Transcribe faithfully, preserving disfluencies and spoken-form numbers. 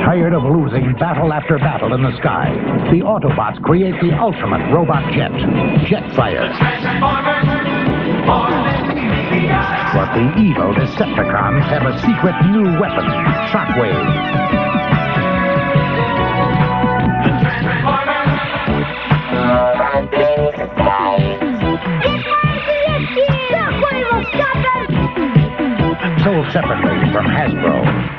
Tired of losing battle after battle in the sky, the Autobots create the ultimate robot jet, Jetfire. But the evil Decepticons have a secret new weapon, Shockwave. Sold separately from Hasbro.